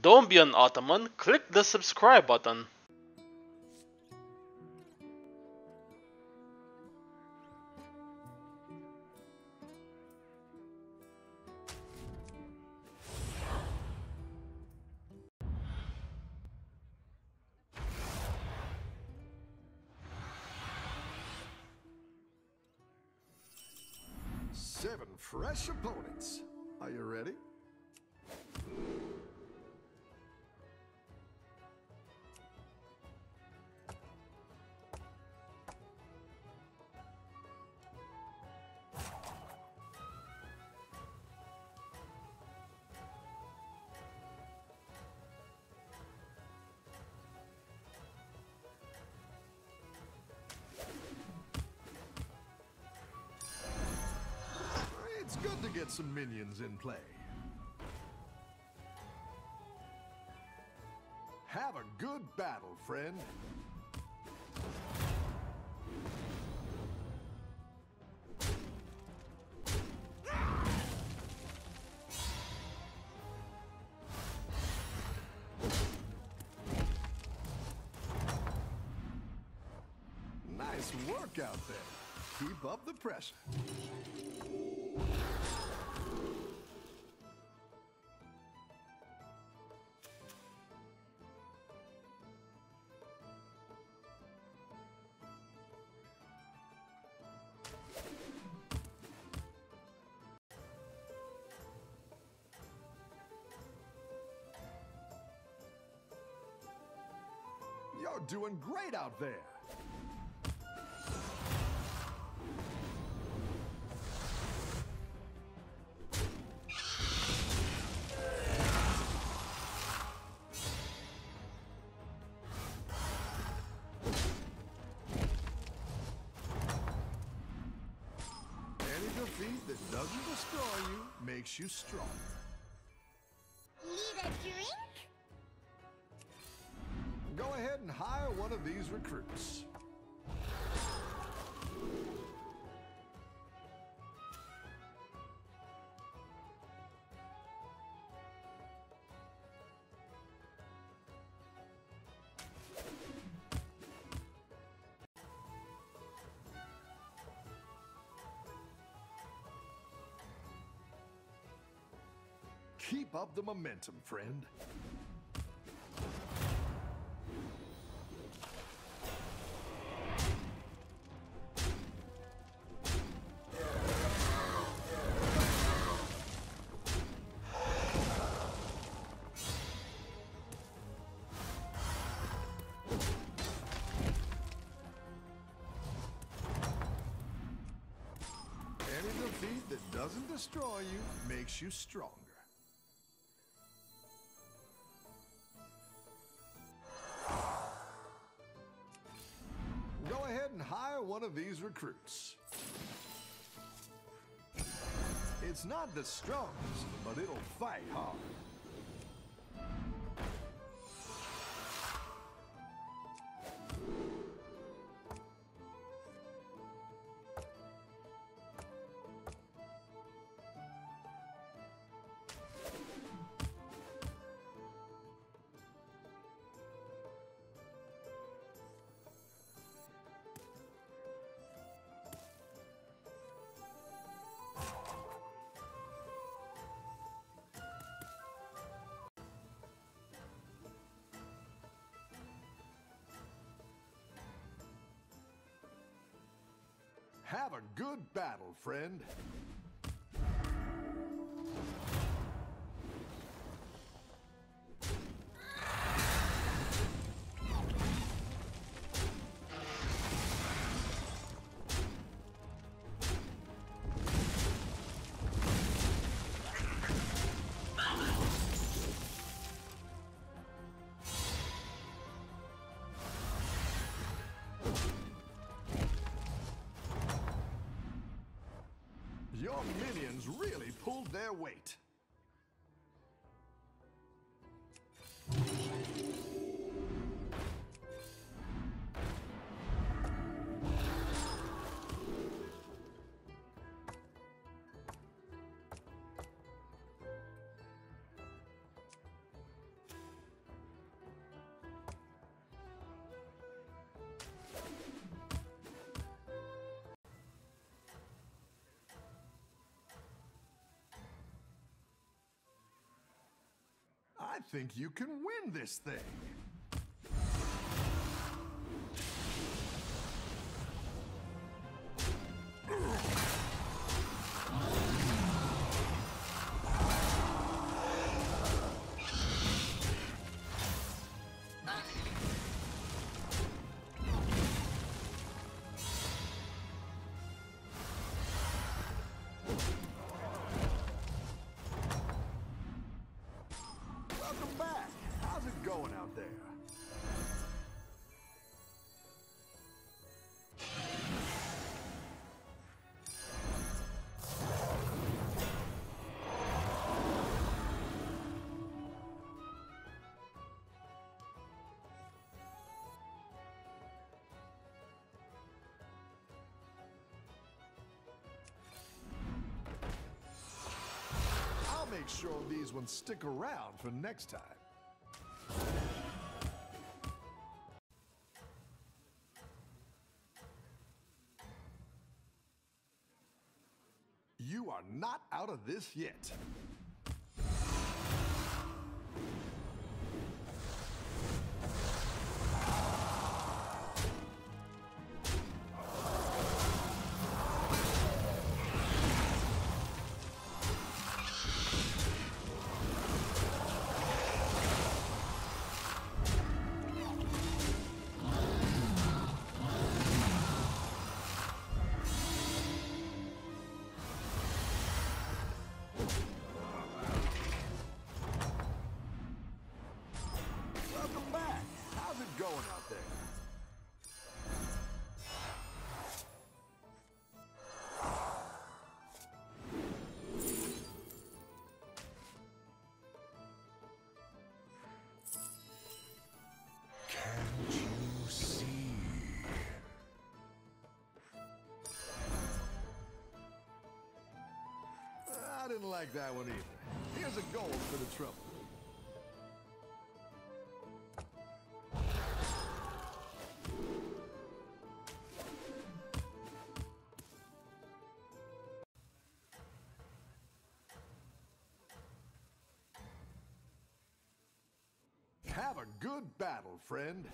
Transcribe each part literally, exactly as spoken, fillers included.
Don't be an Ottoman, click the subscribe button. Seven fresh opponents. Are you ready? It's good to get some minions in play. Have a good battle, friend. Nice work out there. Keep up the pressure. You're doing great out there. Any defeat that doesn't destroy you makes you stronger. Need a drink? Go ahead and hire one of these recruits. Keep up the momentum, friend. Any defeat that doesn't destroy you makes you stronger. Go ahead and hire one of these recruits. It's not the strongest, but it'll fight hard. Have a good battle, friend. Your minions really pulled their weight. I think you can win this thing. Welcome back. How's it going out there? I'll make sure these ones stick around for next time. You are not out of this yet. Welcome back. How's it going out there? Can't you see? I didn't like that one either. Here's a gold for the trouble. Have a good battle, friend.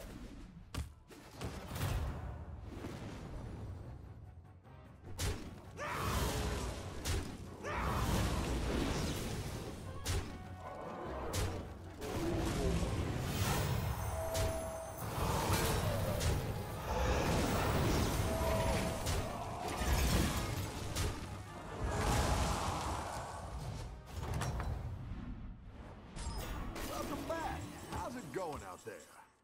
Welcome back. How's it going out there?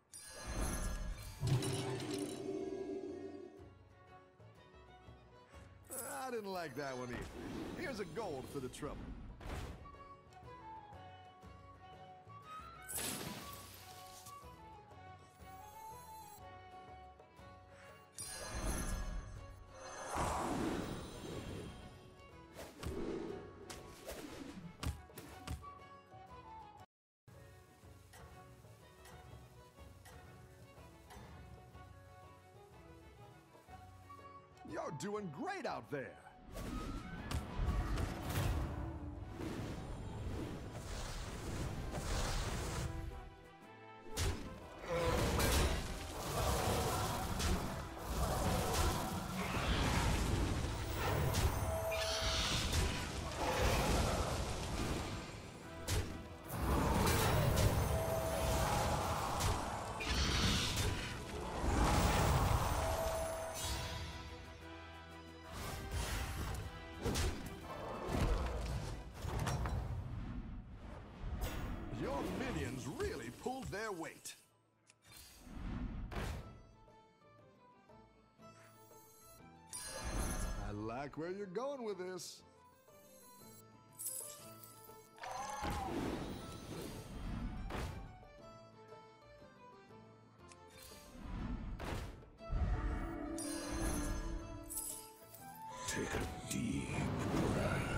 I didn't like that one either. Here's a gold for the trouble. You're doing great out there. Your minions really pulled their weight. I like where you're going with this. Take a deep breath.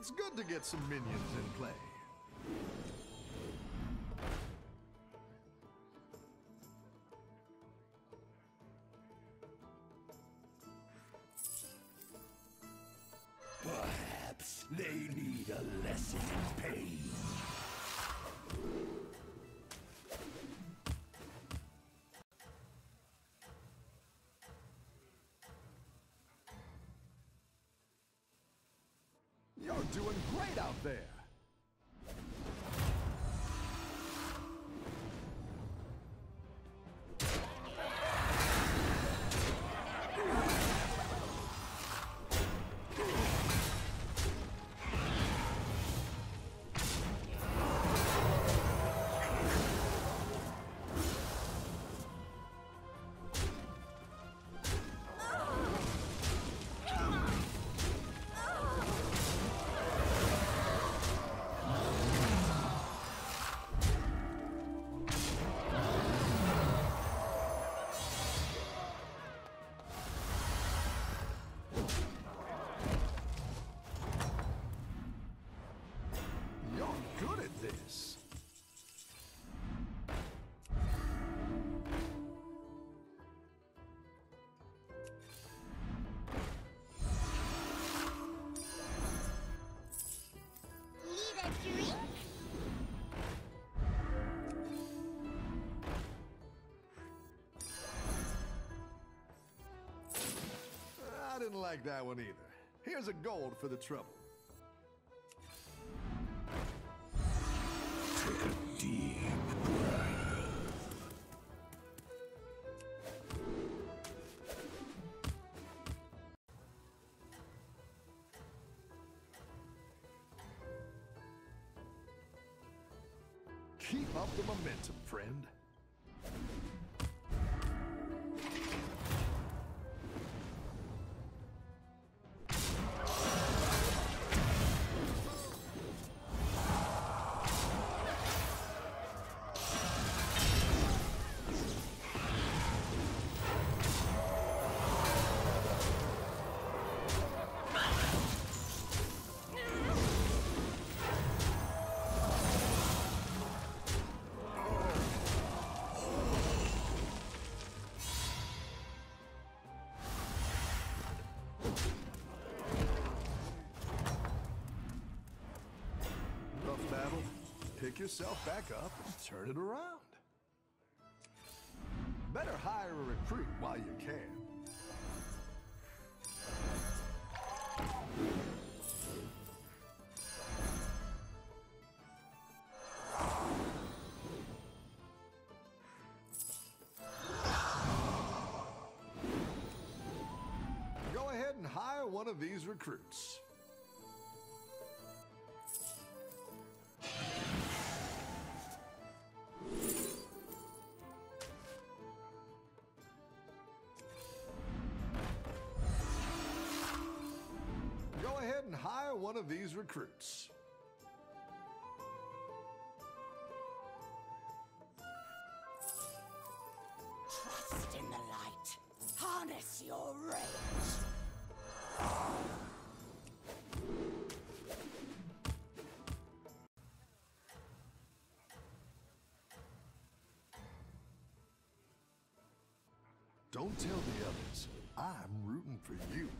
It's good to get some minions in play. Perhaps they need a lesson in pain. You're doing great out there. This. Need a drink? I didn't like that one either. Here's a gold for the trouble. Deep breath. Keep up the momentum, friend. Rough battle. Pick yourself back up and turn it around. Better hire a recruit while you can. Go ahead and hire one of these recruits. Go ahead and hire one of these recruits. Trust in the light. Harness your rage. Don't tell the others. I'm rooting for you.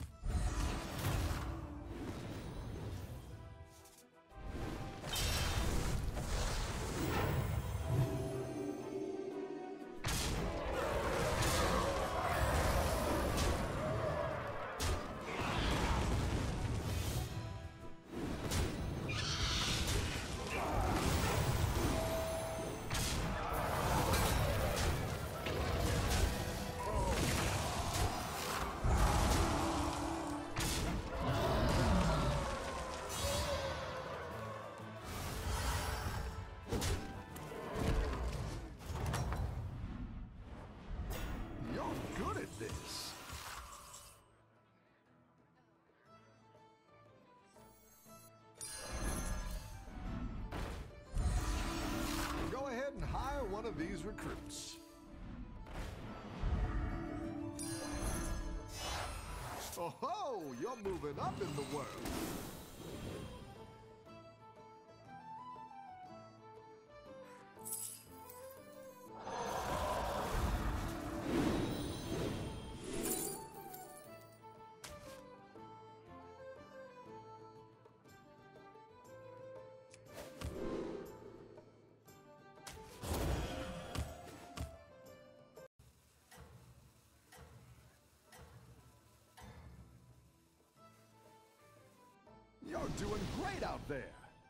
You're good at this. Go ahead and hire one of these recruits. Oh ho! You're moving up in the world. You're doing great out there.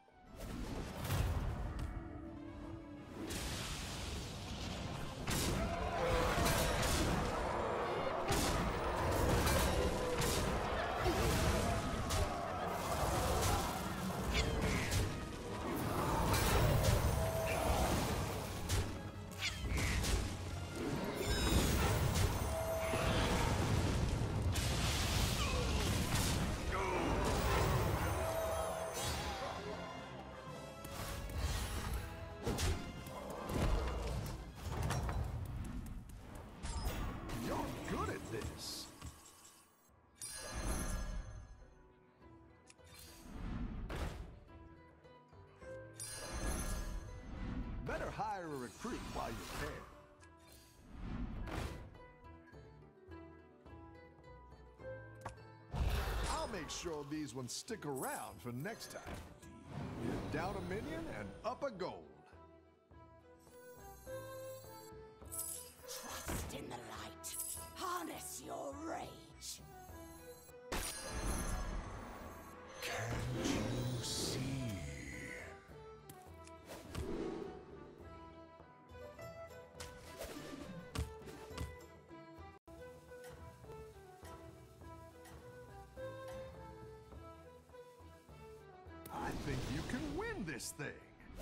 Better hire a recruit while you can. I'll make sure these ones stick around for next time. You're down a minion and up a gold. Trust in the light. Harness your rage. Can't you see? I think you can win this thing.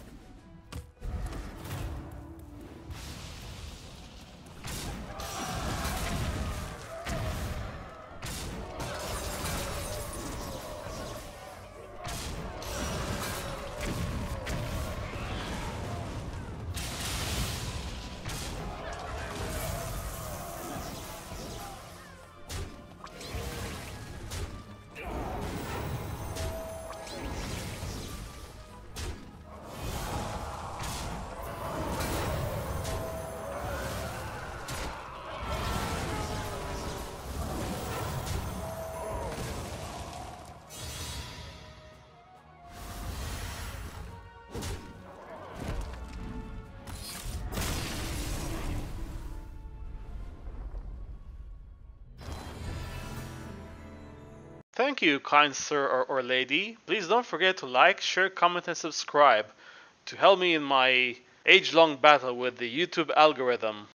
Thank you, kind sir or, or lady. Please don't forget to like, share, comment, and subscribe to help me in my age-long battle with the YouTube algorithm.